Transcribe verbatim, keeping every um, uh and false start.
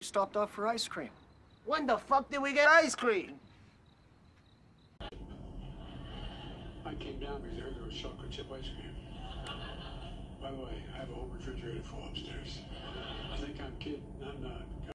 stopped off for ice cream. When the fuck did we get ice cream? I came down because I heard there was chocolate chip ice cream. By the way, I have a whole refrigerator full upstairs. I think I'm kidding. I'm not.